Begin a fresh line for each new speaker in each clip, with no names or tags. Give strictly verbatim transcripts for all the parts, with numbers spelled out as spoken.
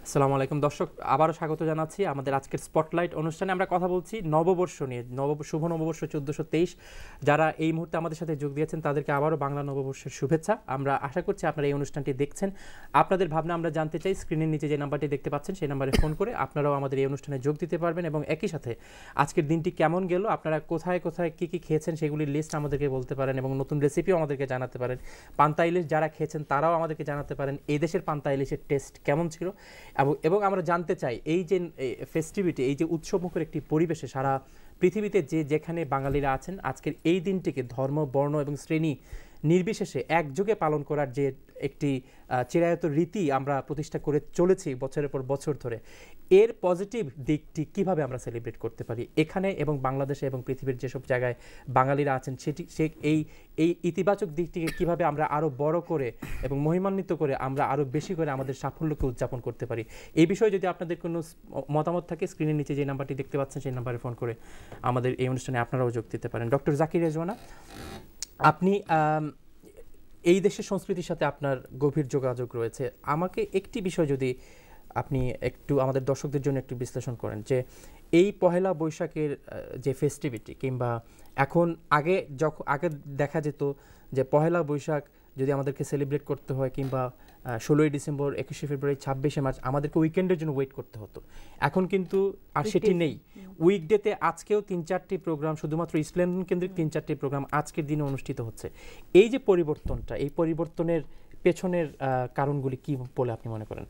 আসসালামু আলাইকুম দর্শক, আবারও স্বাগত জানাচ্ছি আমাদের আজকের স্পটলাইট অনুষ্ঠানে। আমরা কথা বলছি নববর্ষ নিয়ে, নব শুভ নববর্ষ চোদ্দোশো তেইশ। যারা এই মুহূর্তে আমাদের সাথে যোগ দিয়েছেন তাদেরকে আবারও বাংলা নববর্ষের শুভেচ্ছা। আমরা আশা করছি আপনারা এই অনুষ্ঠানটি দেখছেন। আপনাদের ভাবনা আমরা জানতে চাই। স্ক্রিনের নিচে যে নাম্বারটি দেখতে পাচ্ছেন সেই নাম্বারে ফোন করে আপনারাও আমাদের এই অনুষ্ঠানে যোগ দিতে পারবেন এবং একই সাথে আজকের দিনটি কেমন গেল, আপনারা কোথায় কোথায় কী কী খেয়েছেন সেগুলির লিস্ট আমাদেরকে বলতে পারেন এবং নতুন রেসিপিও আমাদেরকে জানাতে পারেন। পান্তা ইলিশ যারা খেয়েছেন তারাও আমাদেরকে জানাতে পারেন এই দেশের পান্তা ইলিশের টেস্ট কেমন ছিল। এবং আমরা জানতে চাই এই যে ফেস্টিভিটি, এই যে উৎসবমুখর একটি পরিবেশে সারা পৃথিবীতে যে যেখানে বাঙালিরা আছেন আজকের এই দিনটিকে ধর্ম, বর্ণ এবং শ্রেণী নির্বিশেষে একযোগে পালন করার যে একটি চিরায়ত রীতি আমরা প্রতিষ্ঠা করে চলেছি বছরের পর বছর ধরে, এর পজিটিভ দিকটি কিভাবে আমরা সেলিব্রেট করতে পারি এখানে এবং বাংলাদেশে এবং পৃথিবীর যেসব জায়গায় বাঙালিরা আছেন সেটি সে এই এই ইতিবাচক দিকটিকে কিভাবে আমরা আরও বড় করে এবং মহিমান্বিত করে আমরা আরও বেশি করে আমাদের সাফল্যকে উদযাপন করতে পারি। এই বিষয়ে যদি আপনাদের কোনো মতামত থাকে স্ক্রিনের নিচে যে নাম্বারটি দেখতে পাচ্ছেন সেই নাম্বারে ফোন করে আমাদের এই অনুষ্ঠানে আপনারাও যোগ দিতে পারেন। ডক্টর জাকির রেজওয়ানা, আপনি এই দেশের সংস্কৃতির সাথে আপনার গভীর যোগাযোগ রয়েছে। আমাকে একটি বিষয় যদি আপনি একটু আমাদের দর্শকদের জন্য একটু বিশ্লেষণ করেন যে এই পহেলা বৈশাখের যে ফেস্টিভিটি, কিংবা এখন আগে যখন আগে দেখা যেত যে পহেলা বৈশাখ যদি আমাদেরকে সেলিব্রেট করতে হয় কিংবা ষোলোই ডিসেম্বর, একুশে ফেব্রুয়ারি, ছাব্বিশে মার্চ আমাদেরকে উইকেন্ডের জন্য ওয়েট করতে হতো। এখন কিন্তু আর সেটি নেই। উইকডেতে আজকেও তিন চারটি প্রোগ্রাম, শুধুমাত্র ইস্ট লন্ডন কেন্দ্রিক তিন চারটি প্রোগ্রাম আজকের দিনে অনুষ্ঠিত হচ্ছে। এই যে পরিবর্তনটা, এই পরিবর্তনের পেছনের কারণগুলি কি বলে আপনি মনে করেন?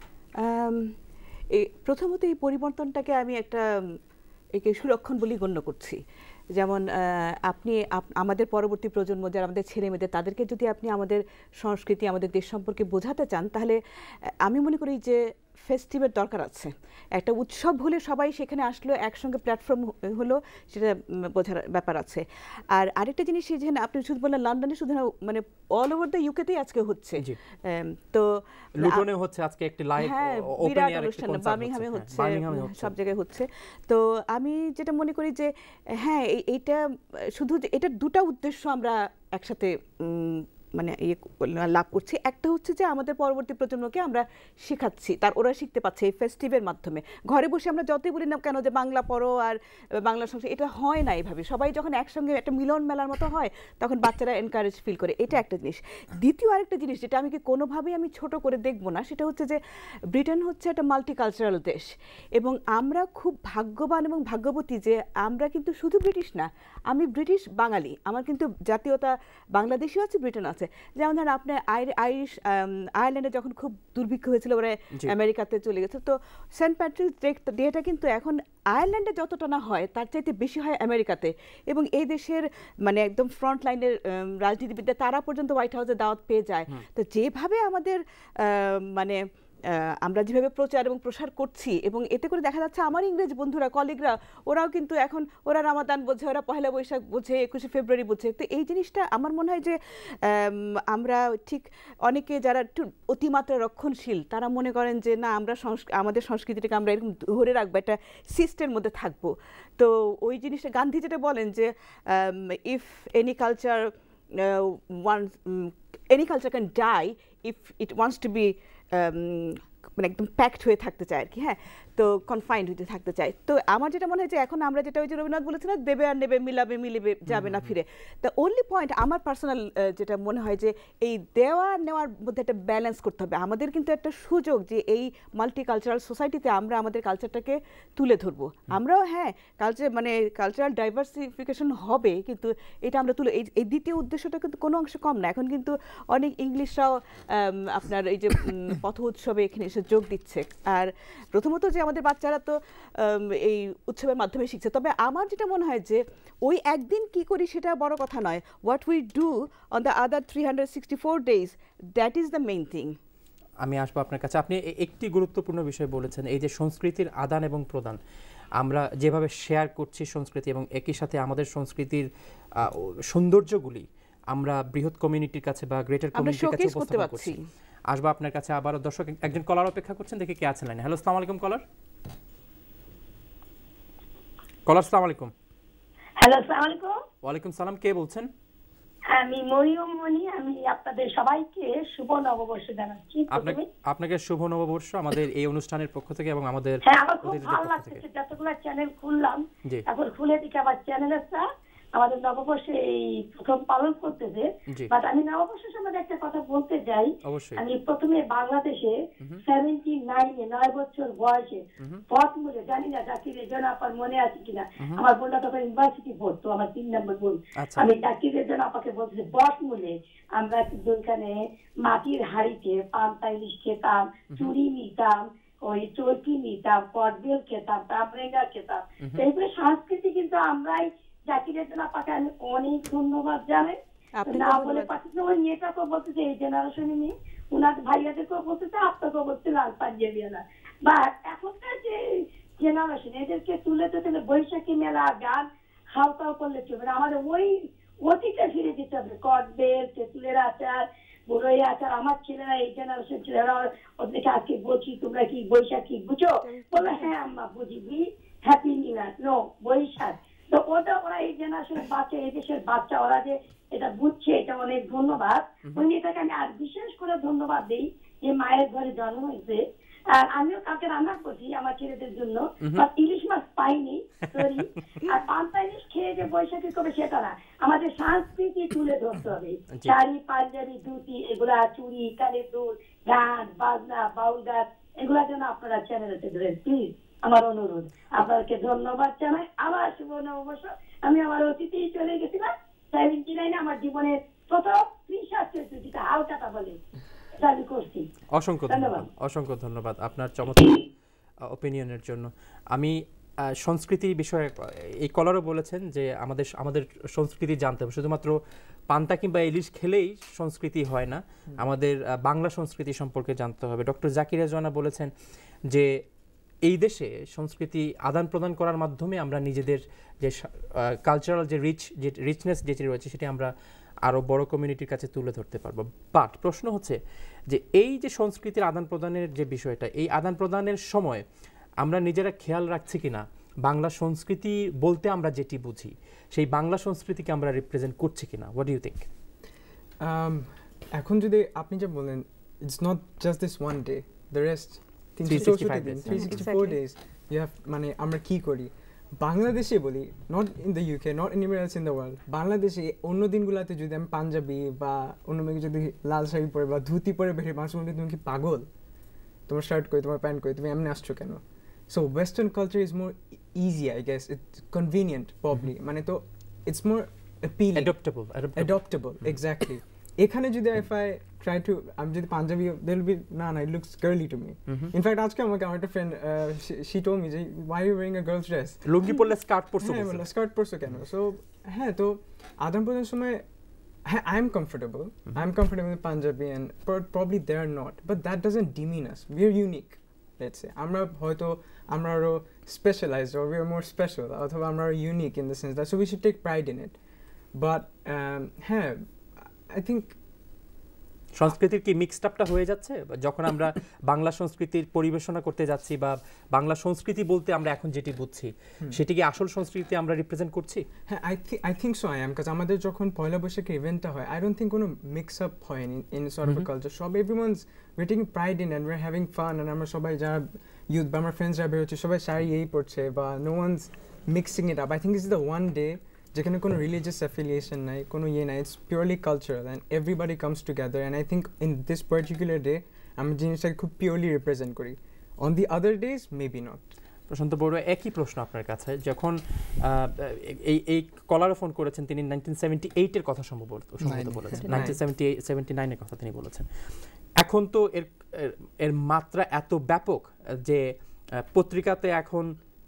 প্রথমত এই পরিবর্তনটাকে আমি একটা একে সুরক্ষণ বলেই গণ্য করছি। যেমন আপনি আমাদের পরবর্তী প্রজন্ম যারা আমাদের ছেলে মেয়েদের, তাদেরকে যদি আপনি আমাদের সংস্কৃতি, আমাদের দেশ সম্পর্কে বোঝাতে চান, তাহলে আমি মনে করি যে ফেস্টিভেল দরকার আছে। একটা উৎসব হলে সবাই সেখানে আসলো, একসঙ্গে প্ল্যাটফর্ম হলো, সেটা বোঝার ব্যাপার আছে। আর আরেকটা জিনিস, যেখানে আপনি শুধু বললেন লন্ডনে, শুধু মানে অল ওভার দ্য ইউকেতেই আজকে হচ্ছে। তো
লুটনে হচ্ছে আজকে একটি লাইভ ওপেন এয়ার অনুষ্ঠান,
বার্মিংহামে হচ্ছে, সব জায়গায় হচ্ছে। তো আমি যেটা মনে করি যে হ্যাঁ, এইটা শুধু এটার দুটা উদ্দেশ্য আমরা একসাথে মানে ইয়ে লাভ করছি। একটা হচ্ছে যে আমাদের পরবর্তী প্রজন্মকে আমরা শেখাচ্ছি, তার ওরা শিখতে পাচ্ছে এই ফেস্টিভের মাধ্যমে। ঘরে বসে আমরা যতই বলি না কেন যে বাংলা পড়ো আর বাংলা সংস্কৃতি, এটা হয় না এইভাবে। সবাই যখন একসঙ্গে একটা মিলন মেলার মতো হয় তখন বাচ্চারা এনকারেজ ফিল করে। এটা একটা জিনিস। দ্বিতীয় আরেকটা জিনিস যেটা আমি কি কোনোভাবেই আমি ছোট করে দেখব না, সেটা হচ্ছে যে ব্রিটেন হচ্ছে একটা মাল্টিকালচারাল দেশ এবং আমরা খুব ভাগ্যবান এবং ভাগ্যবতী যে আমরা কিন্তু শুধু ব্রিটিশ না, আমি ব্রিটিশ বাঙালি, আমার কিন্তু জাতীয়তা বাংলাদেশিও আছে, ব্রিটেন আছে। যেমন ধরেন আপনার আইরিশ আয়ারল্যান্ডে যখন খুব দুর্ভিক্ষ হয়েছিল, ওরা আমেরিকাতে চলে গেছে, তো সেন্ট প্যাট্রিক ডেটা কিন্তু এখন আয়ারল্যান্ডে যতটা না হয় তার চাইতে বেশি হয় আমেরিকাতে। এবং এই দেশের মানে একদম ফ্রন্ট লাইনের রাজনীতিবিদরা তারা পর্যন্ত হোয়াইট হাউসে দাওয়াত পেয়ে যায়। তো যেভাবে আমাদের মানে আমরা যেভাবে প্রচার এবং প্রসার করছি, এবং এতে করে দেখা যাচ্ছে আমার ইংরেজ বন্ধুরা, কলিগরা, ওরাও কিন্তু এখন ওরা রামাদান বোঝে, ওরা পহেলা বৈশাখ বোঝে, একুশে ফেব্রুয়ারি বোঝে। তো এই জিনিসটা আমার মনে হয় যে আমরা ঠিক অনেকে যারা একটু অতিমাত্রা রক্ষণশীল তারা মনে করেন যে না, আমরা আমাদের সংস্কৃতিটাকে আমরা এরকম ধরে রাখবো, একটা সিস্টেমের মধ্যে থাকবো। তো ওই জিনিসটা গান্ধী যেটা বলেন যে if any culture one any culture can die if it wants to be মানে একদম প্যাকড হয়ে থাকতে চায় আর কি। হ্যাঁ, তো কনফাইন্ড হতে থাকতে চায়। তো আমার যেটা মনে হয় যে এখন আমরা যেটা ওই যে রবীন্দ্রনাথ বলেছেন, দেবে আর নেবে, মিলাবে মিলিবে, যাবে না ফিরে। দ্য অনলি পয়েন্ট আমার পার্সোনাল যেটা মনে হয় যে এই দেওয়া নেওয়ার মধ্যে একটা ব্যালেন্স করতে হবে। আমাদের কিন্তু একটা সুযোগ যে এই মাল্টিকালচারাল সোসাইটিতে আমরা আমাদের কালচারটাকে তুলে ধরবো। আমরাও হ্যাঁ কালচার মানে কালচারাল ডাইভার্সিফিকেশন হবে, কিন্তু এটা আমরা তুলে এই এই দ্বিতীয় উদ্দেশ্যটা কিন্তু কোনো অংশে কম না। এখন কিন্তু অনেক ইংলিশরাও আপনার এই যে পথ উৎসবে এখানে এসে যোগ দিচ্ছে। আর প্রথমত যে আমাদের বাচ্চারা তো এই উৎসবের মাধ্যমে শিখছে। তবে আমার যেটা মনে হয় যে ওই একদিন কি করি সেটা বড় কথা নয়, what we do on the other three hundred sixty four days, that is the main thing.
আমি আসবো আপনার কাছে। আপনি একটি গুরুত্বপূর্ণ বিষয় বলেছেন, এই যে সংস্কৃতির আদান এবং প্রদান, আমরা যেভাবে শেয়ার করছি সংস্কৃতি এবং একই সাথে আমাদের সংস্কৃতির সৌন্দর্যগুলি আমরা বৃহৎ কমিউনিটির কাছে বা গ্রেটার কমিউনিটির কাছে উপস্থাপন করছি। আসবো আপনার কাছে আবারও। দর্শক একজন কলার অপেক্ষা করছেন, দেখি কে আছেন লাইনে। হ্যালো, আসসালামু আলাইকুম কলার। কলার আসসালামু আলাইকুম।
হ্যালো, আসসালামু আলাইকুম।
ওয়ালাইকুম সালাম, কে বলছেন?
আমি মরিয়ম মনি, আমি আপনাদের সবাইকে শুভ নববর্ষ জানাচ্ছি।
আপনাকে আপনাকে শুভ নববর্ষ আমাদের এই অনুষ্ঠানের পক্ষ থেকে এবং আমাদের
হ্যাঁ, আমার খুব ভালো লাগছে যতগুলো চ্যানেল খুললাম, এখন খুলে দিকে আবার চ্যানেল আছে আমাদের নববর্ষে এই প্রথম পালন করতেছে। বাট আমি নববর্ষের সম্বন্ধে একটা কথা বলতে চাই। আমি প্রথমে বাংলাদেশে সেভেন্টি নাইনে নয় বছর বয়সে পথ মূলে, জানি না জাকির রেজন আপনার মনে আছে কিনা, আমার বোনটা তখন ইউনিভার্সিটি পড়তো, আমার তিন নম্বর বোন। আমি জাকির রেজন আপাকে বলছি পথ মূলে আমরা দুইখানে মাটির হাড়িতে পান্তা ইলিশ খেতাম, চুড়ি নিতাম, ওই চরকি নিতাম, কটবেল খেতাম, তামরেঙ্গা খেতাম। এইগুলো সংস্কৃতি কিন্তু আমরাই জাকিরের জন্য আপনাকে আমি অনেক ধন্যবাদ জানাই। না বলে পাঠিয়েছে ওই মেয়েটাকেও বলতেছে এই জেনারেশনে নিয়ে, উনার ভাইয়াদেরকেও বলতেছে, আপনাকেও বলছে লাল পাঞ্জাবি আলা। বা এখনকার যে জেনারেশন এদেরকে তুলে তুলে বৈশাখী মেলা গান খাও খাও করলে চলবে না, আমাদের ওই অতীতে ফিরে যেতে হবে। কটবেল, তেঁতুলের আচার, বড়ই আচার। আমার ছেলেরা এই জেনারেশন ছেলেরা ওদেরকে আজকে বলছি তোমরা কি বৈশাখী বুঝো? বলে হ্যাঁ আম্মা বুঝি, happy new year, no Boishakh. তো ওটা ওরা এই জেনারেশনের বাচ্চা, এই দেশের বাচ্চা, ওরা যে এটা বুঝছে, এটা অনেক ধন্যবাদ। ওই মেয়েটাকে আমি আর বিশেষ করে ধন্যবাদ দিই যে মায়ের ঘরে জন্ম হয়েছে। আর আমিও কালকে রান্না করছি আমার ছেলেদের জন্য, ইলিশ মাছ পাইনি সরি। আর পান্তা ইলিশ খেয়ে যে বৈশাখী করবে সেটা না, আমাদের সংস্কৃতি তুলে ধরতে হবে। শাড়ি, পাঞ্জাবি, ধুতি, এগুলা, চুড়ি, কানের দুল, গান বাজনা, বাউল গান, এগুলা যেন আপনারা চ্যানেলেতে ধরেন প্লিজ, আমার অনুরোধ। আপনাকে ধন্যবাদ জানাই। আবার শুভ নববর্ষ। আমি আমার অতীতেই চলে গেছিলাম সেভেন্টি নাইনে, আমার জীবনের প্রথম ত্রিশাস্ত্রীটা হালকাটা বলে এটা আমি করছি।
অসংখ্য ধন্যবাদ, অসংখ্য ধন্যবাদ আপনার চমৎকার ওপিনিয়নের জন্য। আমি সংস্কৃতির বিষয়ে এই কলারও বলেছেন যে আমাদের আমাদের সংস্কৃতি জানতে হবে, শুধুমাত্র পান্তা কিংবা ইলিশ খেলেই সংস্কৃতি হয় না, আমাদের বাংলা সংস্কৃতি সম্পর্কে জানতে হবে। ডক্টর জাকির রেজওয়ানা বলেছেন যে এই দেশে সংস্কৃতি আদান প্রদান করার মাধ্যমে আমরা নিজেদের যে কালচারাল যে রিচ যে রিচনেস যেটি রয়েছে সেটি আমরা আরও বড় কমিউনিটির কাছে তুলে ধরতে পারবো। বাট প্রশ্ন হচ্ছে যে এই যে সংস্কৃতির আদান প্রদানের যে বিষয়টা, এই আদান প্রদানের সময় আমরা নিজেরা খেয়াল রাখছি কিনা বাংলা সংস্কৃতি বলতে আমরা যেটি বুঝি সেই বাংলা সংস্কৃতিকে আমরা রিপ্রেজেন্ট করছি কিনা? What do you think?
এখন যদি আপনি যে বলেন it's not just this one day, the rest three sixty four days you have, মানে আমরা কি করি বাংলাদেশে বলি, not in the UK, not anywhere else in the world, বাংলাদেশে অন্য দিনগুলোতে যদি আমি পাঞ্জাবি বা অন্য মেয়েকে যদি লাল শাড়ি পরে বা ধুতি পরে বেরিয়ে মানুষ বলি তুমি কি পাগল, তোমার শার্ট কই, তোমার প্যান্ট কই, তুমি এমনি আসছো কেন? So western culture is more easy, I guess it's convenient probably, মানে তো it's more appealing, adaptable adaptable exactly. এখানে যদি ইফ আই ট্রাই টু, আমি যদি পাঞ্জাবি, দে উইল বি না না it looks girly to me. In fact আজকে আমাকে আমার একটা ফ্রেন্ড শি টোল্ড মি যে why you wearing a girls dress,
lungi পরলে স্কার্ট পরছো,
হ্যাঁ বলে স্কার্ট পরছো কেন? সো হ্যাঁ, তো আদান প্রদানের সময় হ্যাঁ I am comfortable, I am comfortable with Punjabi and probably they are not, but that doesn't demean us, we are unique. Let's say আমরা হয়তো আমরা আরও specialised, or we are more special, অথবা আমরা আরও unique in the sense that, so we should take pride in it. But হ্যাঁ, I think
সংস্কৃতির কি মিক্সড আপটা হয়ে যাচ্ছে যখন আমরা বাংলা সংস্কৃতির পরিবেশনা করতে যাচ্ছি, বা বাংলা সংস্কৃতি বলতে আমরা এখন যেটি বুঝছি সেটি কি আসল সংস্কৃতি আমরা রিপ্রেজেন্ট করছি?
হ্যাঁ, I think I think so I am, because আমাদের যখন পয়লা বৈশাখের ইভেন্টটা হয়, আই ডোন্ট থিঙ্ক কোনো মিক্স আপ হয় in in sort of a culture. সব everyone's we taking pride in and we are having fun, and আমরা সবাই যারা ইউথ বা আমার ফ্রেন্ডসরা বেরোচ্ছে সবাই শাড়ি এই পড়ছে, বা no one's mixing it up. I think it's the one day যেখানে কোনো রিলিজিয়াস অ্যাফিলিয়েশন নাই, কোনো ইয়ে নাই, it's purely cultural and everybody comes together, and I think in this particular day আমি জিনিসটাকে খুব পিওরলি রিপ্রেজেন্ট করি। On the other days maybe not.
Prashant Barua, একই প্রশ্ন আপনার কাছে। যখন এই এই কলারও ফোন করেছেন, তিনি নাইনটিন সেভেন্টি এইটের কথা সম্ভবত সম্ভবত বলেছেন, নাইনটিন সেভেন্টি সেভেন্টি নাইনের কথা তিনি বলেছেন। এখন তো এর এর মাত্রা এত ব্যাপক যে পত্রিকাতে এখন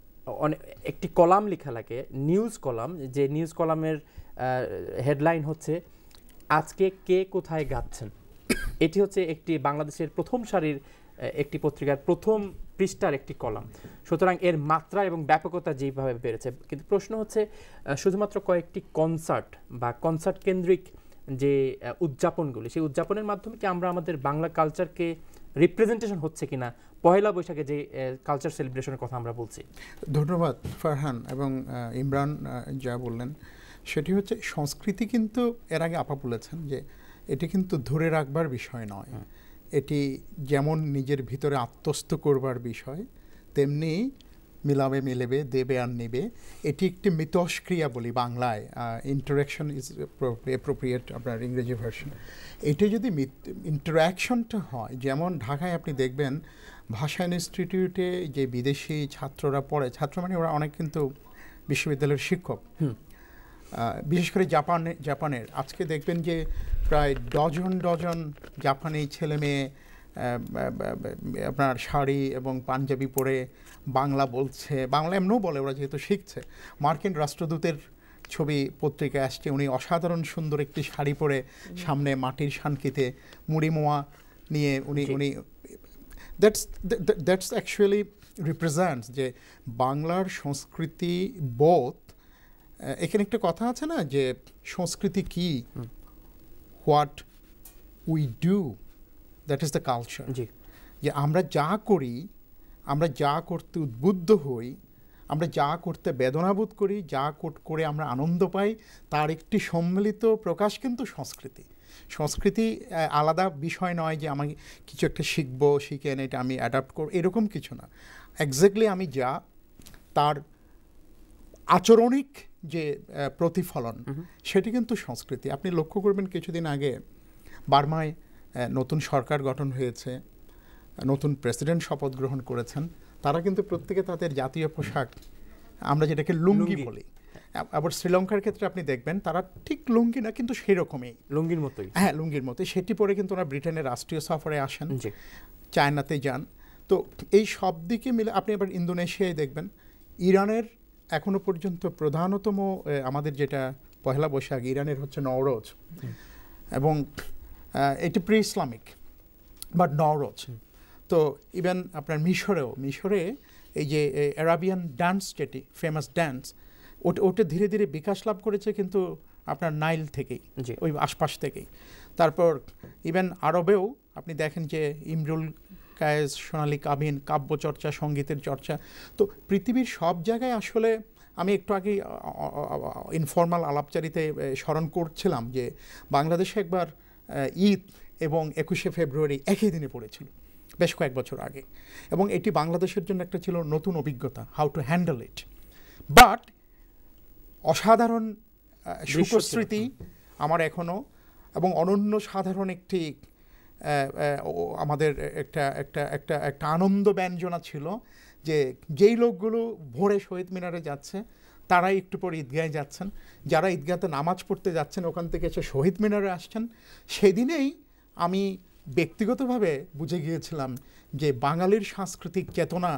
একটি কলাম লেখা লাগে, নিউজ কলাম, যে নিউজ কলামের হেডলাইন হচ্ছে আজকে কে কোথায় গাচ্ছেন। এটি হচ্ছে একটি বাংলাদেশের প্রথম সারির একটি পত্রিকার প্রথম পৃষ্ঠার একটি কলাম। সুতরাং এর মাত্রা এবং ব্যাপকতা যেভাবে বেড়েছে, কিন্তু প্রশ্ন হচ্ছে শুধুমাত্র কয়েকটি কনসার্ট বা কনসার্ট কেন্দ্রিক যে উদযাপনগুলি, সেই উদযাপনের মাধ্যমে কি আমরা আমাদের বাংলা কালচারকে রিপ্রেজেন্টেশন হচ্ছে কিনা পহেলা বৈশাখে যে কালচার সেলিব্রেশনের কথা আমরা বলছি?
ধন্যবাদ ফারহান এবং ইমরান যা বললেন। সেটি হচ্ছে সংস্কৃতি কিন্তু এর আগে আপা বলেছেন যে এটি কিন্তু ধরে রাখবার বিষয় নয়, এটি যেমন নিজের ভিতরে আত্মস্থ করবার বিষয় তেমনি মিলাবে মিলেবে দেবে আর নেবে। এটি একটি মিতস্ক্রিয়া বলি বাংলায়, ইন্টারাকশন ইজ অ্যাপ্রোপ্রিয়েট আপনার ইংরেজি ভার্সন। এটি যদি ইন্টারাকশনটা হয়, যেমন ঢাকায় আপনি দেখবেন ভাষা ইনস্টিটিউটে যে বিদেশি ছাত্ররা পড়ে, ছাত্র মানে ওরা অনেক কিন্তু বিশ্ববিদ্যালয়ের শিক্ষক, বিশেষ করে জাপানে জাপানের আজকে দেখবেন যে প্রায় ডজন ডজন জাপানি ছেলে মেয়ে আপনার শাড়ি এবং পাঞ্জাবি পরে বাংলা বলছে, বাংলা এমনও বলে ওরা যেহেতু শিখছে। মার্কিন রাষ্ট্রদূতের ছবি পত্রিকায় আসছে, উনি অসাধারণ সুন্দর একটি শাড়ি পরে সামনে মাটির শানকিতে মুড়ি মোয়া নিয়ে উনি উনি দ্যাটস দ্যাটস অ্যাকচুয়ালি রিপ্রেজেন্টস যে বাংলার সংস্কৃতি বোধ। এখানে একটা কথা আছে না যে সংস্কৃতি কি, what we do that is the culture. যে আমরা যা করি, আমরা যা করতে উদ্বুদ্ধ হই, আমরা যা করতে বেদনাবোধ করি, যা করে আমরা আনন্দ পাই, তার একটি সম্মিলিত প্রকাশ কিন্তু সংস্কৃতি। সংস্কৃতি আলাদা বিষয় নয় যে আমি কিছু একটা শিখবো, শিখে এনে এটা আমি অ্যাডাপ্ট করব, এরকম কিছু না। এক্স্যাক্টলি আমি যা, তার আচরণিক যে প্রতিফলন সেটি কিন্তু সংস্কৃতি। আপনি লক্ষ্য করবেন কিছুদিন আগে বার্মায় নতুন সরকার গঠন হয়েছে, নতুন প্রেসিডেন্ট শপথ গ্রহণ করেছেন, তারা কিন্তু প্রত্যেকে তাদের জাতীয় পোশাক আমরা যেটাকে লুঙ্গি বলি। আবার শ্রীলঙ্কার ক্ষেত্রে আপনি দেখবেন তারা ঠিক লুঙ্গি না কিন্তু সেই রকমই
লুঙ্গির মতোই,
হ্যাঁ লুঙ্গির মতোই। সেটি পরে কিন্তু ওরা ব্রিটেনের রাষ্ট্রীয় সফরে আসেন, চায়নাতে যান। তো এই সব দিকে মিলে আপনি আবার ইন্দোনেশিয়ায় দেখবেন, ইরানের এখনো পর্যন্ত প্রধানতম আমাদের যেটা পহেলা বৈশাখ, ইরানের হচ্ছে নওরোজ, এবং এটি প্রি ইসলামিক বাট নওরোজ। তো ইভেন আপনার মিশরেও, মিশরে এই যে অ্যারাবিয়ান ডান্স যেটি ফেমাস ডান্স, ওটা ওটা ধীরে ধীরে বিকাশ লাভ করেছে কিন্তু আপনার নাইল থেকেই, ওই আশপাশ থেকেই। তারপর ইভেন আরবেও আপনি দেখেন যে ইমরুল কায়েস, সোনালী কাবিন, কাব্যচর্চা, সঙ্গীতের চর্চা। তো পৃথিবীর সব জায়গায় আসলে আমি একটু আগেই ইনফর্মাল আলাপচারিতে স্মরণ করছিলাম যে বাংলাদেশে একবার ঈদ এবং একুশে ফেব্রুয়ারি একই দিনে পড়েছিল বেশ কয়েক বছর আগে, এবং এটি বাংলাদেশের জন্য একটা ছিল নতুন অভিজ্ঞতা, how to handle it. But অসাধারণ সুখস্মৃতি আমার এখনও, এবং অনন্য সাধারণ একটি আমাদের একটা একটা একটা একটা আনন্দ ব্যঞ্জনা ছিল যে যেই লোকগুলো ভোরে শহীদ মিনারে যাচ্ছে তারাই একটু পরে ঈদগাহে যাচ্ছেন, যারা ঈদগাহতে নামাজ পড়তে যাচ্ছেন ওখান থেকে এসে শহীদ মিনারে আসছেন। সেদিনেই আমি ব্যক্তিগতভাবে বুঝে গিয়েছিলাম যে বাঙালির সাংস্কৃতিক চেতনা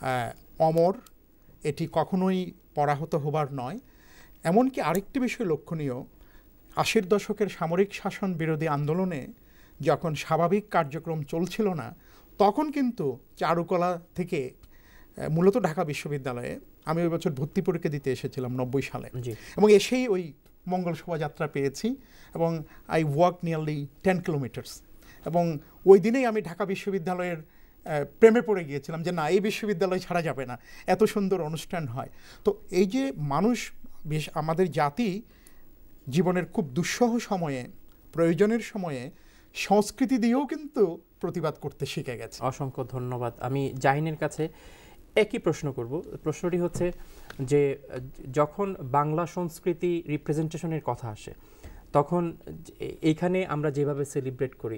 অমর, এটি কখনোই পরাহত হবার নয়। এমনকি আরেকটি বিষয় লক্ষণীয়, আশির দশকের সামরিক শাসন বিরোধী আন্দোলনে যখন স্বাভাবিক কার্যক্রম চলছিল না, তখন কিন্তু চারুকলা থেকে মূলত ঢাকা বিশ্ববিদ্যালয়ে আমি ওই বছর ভর্তি পরীক্ষা দিতে এসেছিলাম নব্বই সালে, এবং এসেই ওই মঙ্গল শোভাযাত্রা পেয়েছি, এবং I walk nearly ten kilometres, এবং ওই দিনেই আমি ঢাকা বিশ্ববিদ্যালয়ের প্রেমে পড়ে গিয়েছিলাম যে না, এই বিশ্ববিদ্যালয় ছাড়া যাবে না, এত সুন্দর অনুষ্ঠান হয়। তো এই যে মানুষ, বেশ আমাদের জাতি জীবনের খুব দুঃসহ সময়ে, প্রয়োজনের সময়ে সংস্কৃতি দিয়েও কিন্তু প্রতিবাদ করতে শিখে গেছে।
অসংখ্য ধন্যবাদ। আমি জাহিনের কাছে একই প্রশ্ন করব। প্রশ্নটি হচ্ছে যে যখন বাংলা সংস্কৃতি রিপ্রেজেন্টেশনের কথা আসে, তখন এইখানে আমরা যেভাবে সেলিব্রেট করি,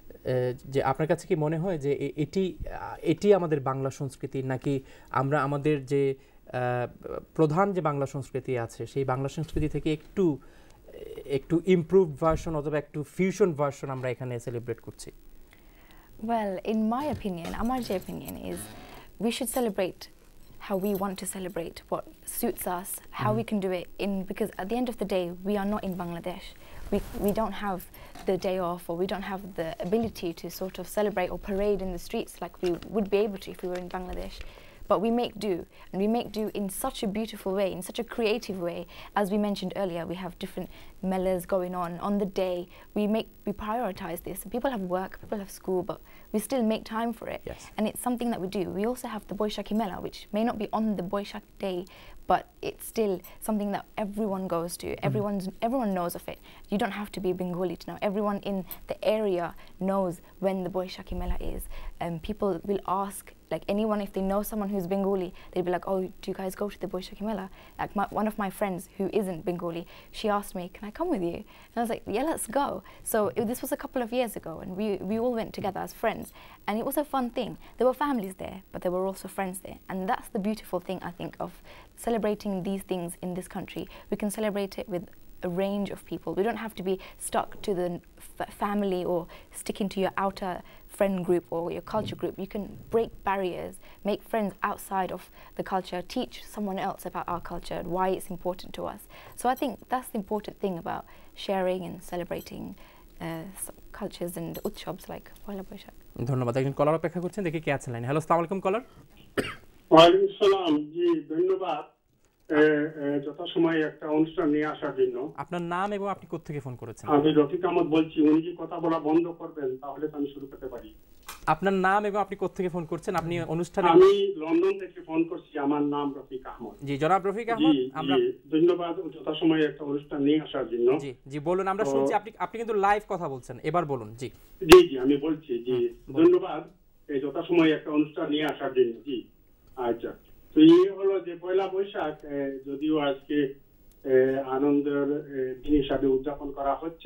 যে আপনার কাছে কি মনে হয় যে এটি এটি আমাদের বাংলা সংস্কৃতি, নাকি আমরা আমাদের যে প্রধান যে বাংলা সংস্কৃতি আছে সেই বাংলা সংস্কৃতি থেকে একটু একটু ইমপ্রুভড ভার্সন অথবা একটু ফিউশন ভার্সন আমরা এখানে সেলিব্রেট করছি?
Well, in my opinion, আমার যে opinion is we should celebrate how we want to celebrate, what suits us, how mm. we can do it in, because at the end of the day we are not in Bangladesh. We, we don't have the day off, or we don't have the ability to sort of celebrate or parade in the streets like we would be able to if we were in Bangladesh. But we make do, and we make do in such a beautiful way, in such a creative way. As we mentioned earlier, we have different melas going on on the day. We make, we prioritize this. People have work, people have school, but we still make time for it.
Yes.
And it's something that we do. We also have the Boishakhi Mela, which may not be on the Boishakh day, but it's still something that everyone goes to. Mm-hmm. Everyone's, everyone knows of it. You don't have to be Bengali to know. Everyone in the area knows when the Boishakhi Mela is. Um, people will ask, like anyone, if they know someone who's Bengali, they'll be like, oh, do you guys go to the Boishakhi Mela? Like my, one of my friends who isn't Bengali, she asked me, can I come with you? And I was like, yeah, let's go. So it, this was a couple of years ago, and we, we all went together as friends. And it was a fun thing. There were families there, but there were also friends there. And that's the beautiful thing, I think, of celebrating these things in this country. We can celebrate it with a range of people. We don't have to be stuck to the f family or sticking to your outer friend group or your culture group. You can break barriers, make friends outside of the culture, teach someone else about our culture and why it's important to us. So I think that's the important thing about sharing and celebrating uh, cultures and utshabs like Poila Boishakh.
ধন্যবাদ। একজন কলার অপেক্ষা করছেন, দেখি কে আছেন লাইনে। Hello, আসসালামু আলাইকুম কলার।
ওয়ালাইকুম আসসালাম। জি ধন্যবাদ যথাসময়ে একটা অনুষ্ঠান নিয়ে আসার জন্য।
আপনার নাম এবং আপনি কোথা থেকে ফোন করেছেন?
আমি রফিক আহমদ বলছি। উনি কি কথা বলা বন্ধ করবেন তাহলে তো আমি শুরু করতে পারি।
আপনার নাম এবং আপনি কোথা থেকে ফোন করছেন? আপনি অনুষ্ঠানে।
আমি লন্ডন থেকে ফোন করছি। আমার নাম রফিক আহমদ।
জি জনাব রফিক আহমদ,
আমরা ধন্যবাদ যথাসময়ে একটা অনুষ্ঠান নিয়ে আসার জন্য।
জি জি বলুন, আমরা শুনছি। আপনি আপনি কিন্তু লাইভ কথা বলছেন, এবার বলুন। জি
জি জি আমি বলছি। জি ধন্যবাদ এই যথাসময়ে একটা অনুষ্ঠান নিয়ে আসার জন্য। জি আচ্ছা, তো এই হলো যে পয়লা বৈশাখ, যদিও আজকে আনন্দের দিন হিসাবে উদযাপন করা হচ্ছে,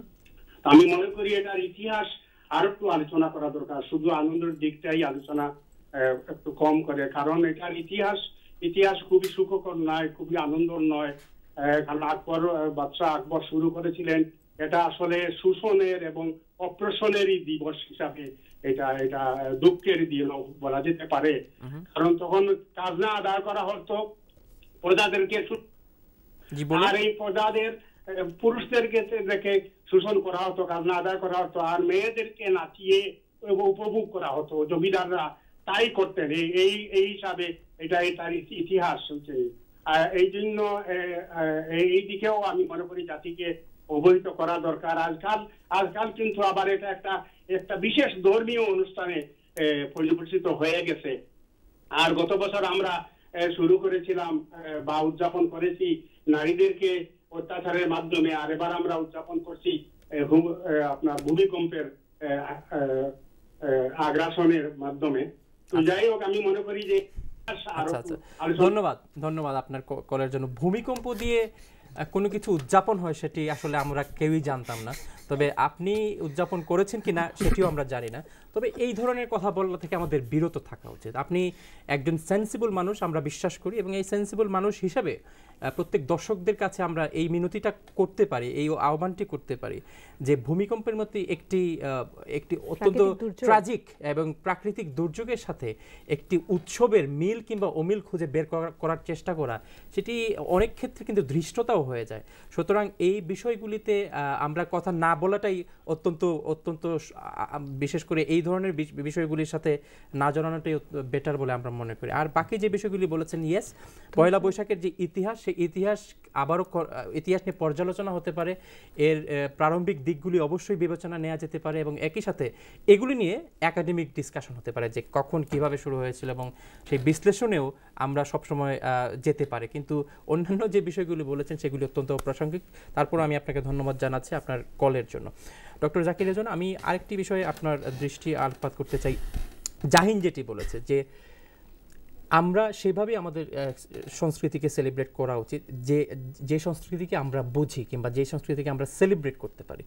আমি মনে করি এটার ইতিহাস আর একটু আলোচনা করা দরকার। শুধু আনন্দের দিকটাই আলোচনা একটু কম করে, কারণ এটার ইতিহাস ইতিহাস খুবই সুখকর নয়, খুবই আনন্দর নয়। কারণ আকবর বাদশাহ আকবর শুরু করেছিলেন এটা আসলে শোষণের এবং অপ্রেশনেরই দিবস হিসাবে। এটা এটা দুঃখের দিন বলা যেতে পারে, কারণ তখন খাজনা আদায় করা হতো প্রজাদেরকে, আর এই প্রজাদের পুরুষদেরকে দেখে শোষণ করা হতো, খাজনা আদায় করা হতো, আর মেয়েদেরকে নাচিয়ে উপভোগ করা হতো। জমিদাররা তাই করতেন। এই এই হিসাবে এটা তার ইতিহাস হচ্ছে। এই জন্য এই দিকেও আমি মনে করি জাতিকে অবহিত করা দরকার। আজকাল আজকাল কিন্তু আবার এটা একটা একটা বিশেষ ধর্মীয় অনুষ্ঠানে পরিবর্তিত হয়ে গেছে। আর গত বছর আমরা শুরু করেছিলাম বা উদযাপন করেছি নারীদেরকে অত্যাচারের মাধ্যমে, আর এবার আমরা উদযাপন করছি আপনার ভূমিকম্পের আগ্রাসনের মাধ্যমে। তো যাই হোক, আমি মনে করি যে
ধন্যবাদ ধন্যবাদ আপনার কলের জন্য। ভূমিকম্প দিয়ে কোনো কিছু উদযাপন হয় সেটি আসলে আমরা কেউই জানতাম না, তবে আপনি উদযাপন করেছেন কিনা সেটিও আমরা জানি না। তবে এই ধরনের কথা বলা থেকে আমাদের বিরত থাকা উচিত। আপনি একজন সেন্সিবল মানুষ, আমরা বিশ্বাস করি, এবং এই সেন্সিবল মানুষ হিসাবে প্রত্যেক দর্শকদের কাছে আমরা এই মিনতিটা করতে পারি, এই আহ্বানটি করতে পারি যে ভূমিকম্পের মধ্যে একটি একটি অত্যন্ত ট্র্যাজিক এবং প্রাকৃতিক দুর্যোগের সাথে একটি উৎসবের মিল কিংবা অমিল খুঁজে বের করার চেষ্টা করা, সেটি অনেক ক্ষেত্রে কিন্তু ধৃষ্টতাও হয়ে যায়। সুতরাং এই বিষয়গুলিতে আমরা কথা না বলাটাই অত্যন্ত অত্যন্ত বিশেষ করে এই ধরনের বিষয়গুলির সাথে না জানানোটাই বেটার বলে আমরা মনে করি। আর বাকি যে বিষয়গুলি বলেছেন, ইয়েস, পয়লা বৈশাখের যে ইতিহাস, সেই ইতিহাস আবারও ইতিহাস নিয়ে পর্যালোচনা হতে পারে, এর প্রারম্ভিক দিকগুলি অবশ্যই বিবেচনা নেওয়া যেতে পারে, এবং একই সাথে এগুলি নিয়ে একাডেমিক ডিসকাশন হতে পারে যে কখন কিভাবে শুরু হয়েছিল, এবং সেই বিশ্লেষণেও আমরা সবসময় যেতে পারি। কিন্তু অন্যান্য যে বিষয়গুলি বলেছেন সেগুলি অত্যন্ত অপ্রাসঙ্গিক। তারপর আমি আপনাকে ধন্যবাদ জানাচ্ছি আপনার কলের জন্য। ডক্টর জাকিরের জন্য আমি আরেকটি বিষয়ে আপনার দৃষ্টি আলোকপাত করতে চাই। জাহিন যেটি বলেছে যে আমরা সেভাবেই আমাদের সংস্কৃতিকে সেলিব্রেট করা উচিত, যে যে সংস্কৃতিকে আমরা বুঝি কিংবা যে সংস্কৃতিকে আমরা সেলিব্রেট করতে পারি।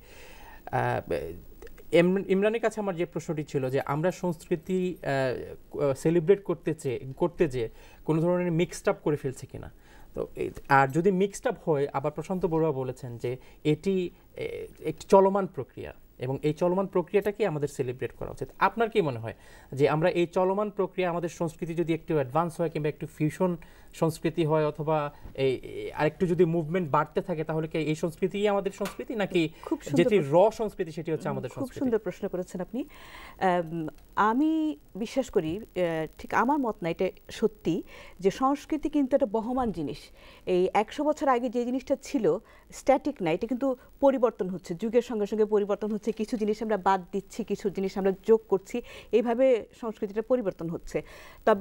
ইমরানের কাছে আমার যে প্রশ্নটি ছিল যে আমরা সংস্কৃতি সেলিব্রেট করতে চেয়ে করতে যেয়ে কোনো ধরনের মিক্সড আপ করে ফেলছি কিনা। তো আর যদি মিক্সড আপ হয়, আবার প্রশান্ত বড়ুয়া বলেছেন যে এটি একটি চলমান প্রক্রিয়া, এবং এই চলমান প্রক্রিয়াটাকে আমাদের সেলিব্রেট করা উচিত। আপনার কি মনে হয় যে আমরা এই চলমান প্রক্রিয়া, আমাদের সংস্কৃতি যদি একটু অ্যাডভান্স হয় কিংবা একটু ফিউশন সংস্কৃতি হয়, অথবা এই আরেকটু যদি মুভমেন্ট বাড়তে থাকে, তাহলে কি এই সংস্কৃতিই আমাদের সংস্কৃতি, নাকি যেটি র সংস্কৃতি সেটি হচ্ছে আমাদের সংস্কৃতি?
খুব সুন্দর প্রশ্ন করেছেন আপনি। আমি বিশ্বাস করি, ঠিক আমার মত না, এটা সত্যি যে সংস্কৃতি কিন্তু একটা বহমান জিনিস। এই একশো বছর আগে যে জিনিসটা ছিল স্ট্যাটিক না, এটা কিন্তু পরিবর্তন হচ্ছে, যুগের সঙ্গে সঙ্গে পরিবর্তন হচ্ছে। কিছু জিনিস আমরা বাদ দিচ্ছি, কিছু জিনিস আমরা যোগ করছি, এইভাবে সংস্কৃতিটা পরিবর্তন হচ্ছে। তবে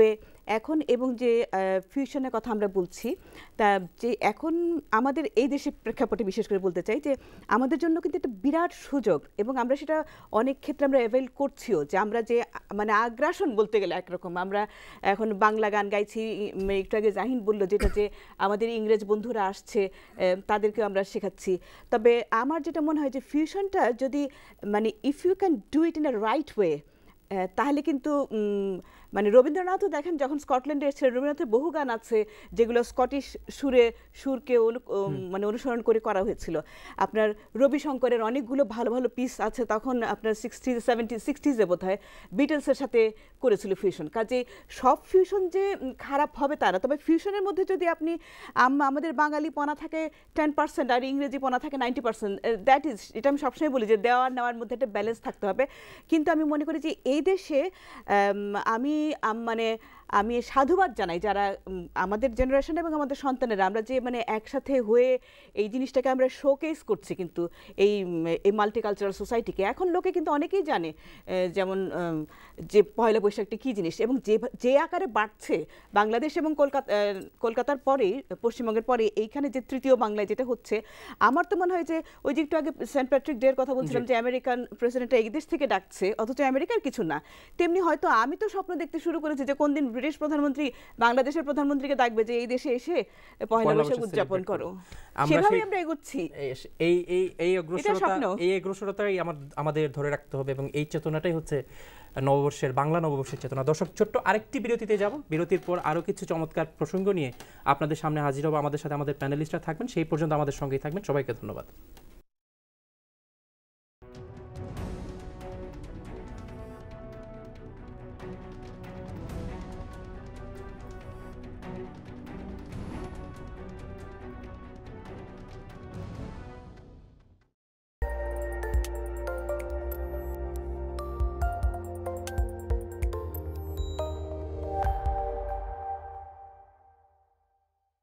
এখন এবং যে ফিউশনের কথা আমরা বলছি তা যে এখন আমাদের এই দেশের প্রেক্ষাপটে বিশেষ করে বলতে চাই যে আমাদের জন্য কিন্তু একটা বিরাট সুযোগ এবং আমরা সেটা অনেক ক্ষেত্রে আমরা অ্যাভেল করছিও যে আমরা যে মানে আগ্রাসন বলতে গেলে একরকম আমরা এখন বাংলা গান গাইছি, একটু আগে জাহিন বললো যেটা যে আমাদের ইংরেজ বন্ধুরা আসছে তাদেরকে আমরা শেখাচ্ছি। তবে আমার যেটা মনে হয় যে ফিউশনটা যদি মানে if you can do it in a right way তাহলে কিন্তু মানে রবীন্দ্রনাথও দেখেন যখন স্কটল্যান্ডে এসেছিলেন রবীন্দ্রনাথের বহু গান আছে যেগুলো স্কটিশ সুরে সুরকে মানে অনুসরণ করে করা হয়েছিল। আপনার রবিশঙ্করের অনেকগুলো ভালো ভালো পিস আছে তখন আপনার সিক্সটি সেভেন্টি সিক্সটিজে বোধ হয় বিটলসের সাথে করেছিল ফিউশন। কাজে সব ফিউশন যে খারাপ হবে তা না, তবে ফিউশনের মধ্যে যদি আপনি আমাদের বাঙালি পনা থাকে টেন পার্সেন্ট আর ইংরেজি পনা থাকে নাইনটি পার্সেন্ট দ্যাট ইজ, এটা আমি সবসময় বলি যে দেওয়ার নেওয়ার মধ্যে একটা ব্যালেন্স থাকতে হবে। কিন্তু আমি মনে করি যে এই দেশে আমি মানে আমি সাধুবাদ জানাই যারা আমাদের জেনারেশন এবং আমাদের সন্তানেরা আমরা যে মানে একসাথে হয়ে এই জিনিসটাকে আমরা শোকেস করছি কিন্তু এই এই মাল্টিকালচারাল সোসাইটিকে। এখন লোকে কিন্তু অনেকেই জানে যেমন যে পয়লা বৈশাখটি কী জিনিস এবং যে যে আকারে বাড়ছে বাংলাদেশ এবং কলকাতা কলকাতার পরেই পশ্চিমবঙ্গের পরে এইখানে যে তৃতীয় বাংলায় যেটা হচ্ছে আমার তো মনে হয় যে ওই যে একটু আগে সেন্ট প্যাট্রিক ডে এর কথা বলছিলাম যে আমেরিকান প্রেসিডেন্টরা এই দেশ থেকে ডাকছে অথচ আমেরিকার কিছু না, তেমনি হয়তো আমি তো স্বপ্ন দেখতে শুরু করেছি যে কোন দিন ব্রিটিশ প্রধানমন্ত্রী বাংলাদেশের প্রধানমন্ত্রীকে ডাকবে যে এই দেশে এসে পয়লা বৈশাখ উদযাপন করো, সেভাবে আমরা এগোচ্ছি।
এই এই এই অগ্রসরতা এই অগ্রসরতাই আমাদের ধরে রাখতে হবে এবং এই চেতনাটাই হচ্ছে নববর্ষের বাংলা নববর্ষের চেতনা। দর্শক ছোট্ট আরেকটি বিরতিতে যাব, বিরতির পর আরও কিছু চমৎকার প্রসঙ্গ নিয়ে আপনাদের সামনে হাজির হব। আমাদের সাথে আমাদের প্যানেলিস্টরা থাকবেন, সেই পর্যন্ত আমাদের সঙ্গেই থাকবেন। সবাইকে ধন্যবাদ।